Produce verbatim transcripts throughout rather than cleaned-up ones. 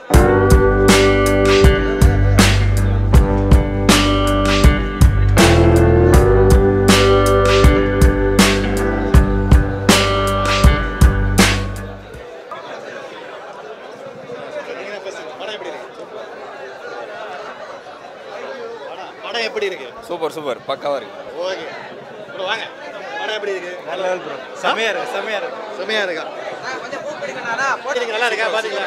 Super super பக்காவா இருக்கு. Okay bro வாங்க. படம் எப்படி இருக்கு? நல்ல லெவல் ப்ரோ. செமையா இருக்கு செமையா இருக்கு. செமையா இருக்கா? கொஞ்சம் பூ பிடிக்கனாடா. போடுங்க நல்லா இருக்கா பாத்தீங்களா?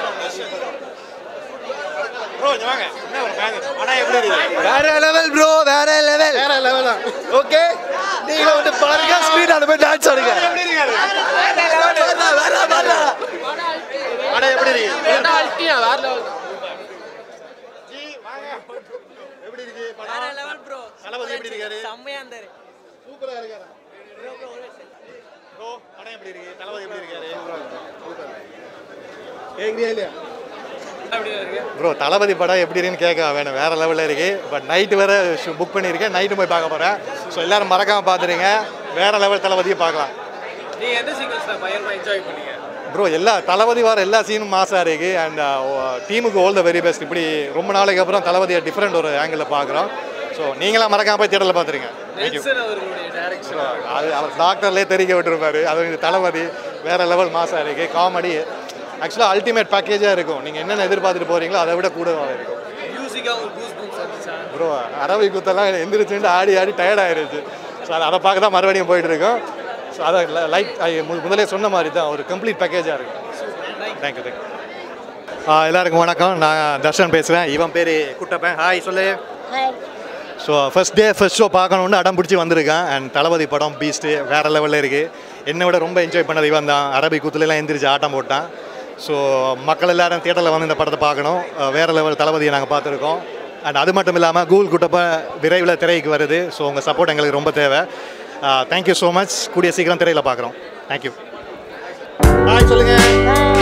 ப்ரோ இங்க வாங்க. என்ன ஒரு பேங்க். படம் எப்படி இருக்கு? வேற லெவல் ப்ரோ வேற லெவல். வேற லெவல் தான். ஓகே நீங்க வந்து பாருங்க ஸ்கிரீன் அனுப்பி டான்ஸ் ஆடுங்க. எப்படி இருக்கு? வேற லெவல் வேற வேற. படம் எப்படி இருக்கு? படம் அல்டியா வேற லெவல். ஜி வாங்க. எப்படி இருக்கு படம்? வேற லெவல் ப்ரோ. தலபதி எப்படி இருக்காரு? செம்மையா இருந்தாரு. சூப்பரா இருக்காரு. ப்ரோ ப்ரோ ப்ரோ படம் எப்படி இருக்கு? தலபதி எப்படி இருக்காரு? சூப்பர். கேக்குறியா இல்லையா? ப்ரோ தளபதி படம் எப்படி இருக்குன்னு கேட்க வேணும். வேறு லெவலில் இருக்குது. பட் நைட்டு வேறு புக் பண்ணியிருக்கேன். நைட்டு போய் பார்க்க போகிறேன். ஸோ எல்லோரும் மறக்காமல் பார்த்துருங்க. வேறு லெவல் தளபதியை பார்க்கலாம். நீங்கள் எந்த சீக்வன்ஸில் பயங்கரமாக என்ஜாய் பண்ணீங்க? ப்ரோ எல்லா தளபதி வர எல்லா சீனும் மாசாக இருக்குது. அண்ட் டீமுக்கு ஆல் த வெரி பெஸ்ட். இப்படி ரொம்ப நாளைக்கு அப்புறம் தளபதியை டிஃப்ரெண்ட் ஒரு ஆங்கிளில் பார்க்குறோம். ஸோ நீங்களாம் மறக்காமல் போய் தியேட்டரில் பார்த்துருங்க. அது அவர் டாக்டர்லேயே தெரிவிக்க விட்டுருப்பாரு. அது இந்த தளபதி வேறு லெவல் மாசாக இருக்குது. காமெடி ஆக்சுவலாக அல்டிமேட் பேக்கேஜாக இருக்கும். நீங்கள் என்னென்ன எதிர்பார்த்துட்டு போகிறீங்களோ அதை விட கூடவாக இருக்கும். ப்ரோ அரவை குத்தெல்லாம் எந்திரிச்சுட்டு ஆடி ஆடி டயர்ட் ஆகிருச்சு. ஸோ அதை அதை பார்க்க தான் மறுபடியும் போயிட்டு இருக்கோம். ஸோ அதை லைக் முதலே சொன்ன மாதிரி தான் ஒரு கம்ப்ளீட் பேக்கேஜாக இருக்கும். Thank you thank you. எல்லாருக்கும் வணக்கம். நான் தர்ஷன் பேசுகிறேன். இவன் பேர் குட்டப்பன். ஹாய் சொல்லு. So first day first show பார்க்கணுன்னு அடம் பிடிச்சி வந்திருக்கேன். அண்ட் தளபதி படம் பீஸ்ட்டு வேறு லெவலில் இருக்குது. என்னை விட ரொம்ப என்ஜாய் பண்ணது இவன் தான். அரபி குத்துலலாம் எந்திரிச்சு ஆட்டம் போட்டான். ஸோ மக்கள் எல்லோரும் தியேட்டரில் வந்து இந்த படத்தை பார்க்கணும். வேறு லெவல் தளபதியை நாங்கள் பார்த்துருக்கோம். அண்ட் அது மட்டும் இல்லாமல் கூகுள் குட்டப்ப விரைவில் திரைக்கு வருது. ஸோ உங்கள் சப்போர்ட் எங்களுக்கு ரொம்ப தேவை. Thank you so much. கூடிய சீக்கிரம் திரையில் பார்க்குறோம். தேங்க்யூ. ஹாய் சொல்லுங்கள்.